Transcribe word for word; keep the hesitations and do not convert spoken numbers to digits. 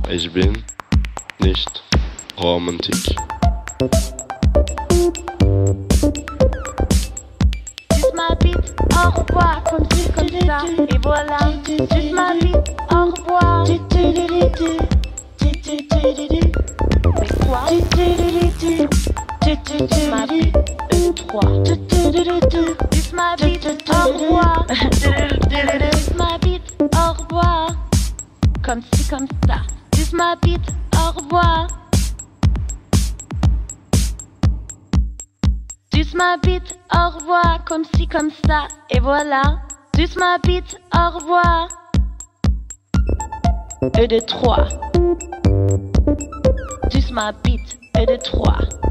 Ich bin nicht Romantik. Juste ma bite, au revoir, comme ci, comme ça, et voilà. Juste ma bite, au revoir. Mais quoi? Juste ma bite, E trois. Juste ma bite, au revoir. Juste ma bite, au revoir. Comme ci, comme ça. Juste ma bite, au revoir. Juste ma bite, au revoir, comme ci, comme ça, et voilà. Juste ma bite, au revoir. E de trois. Juste ma bite, E de trois.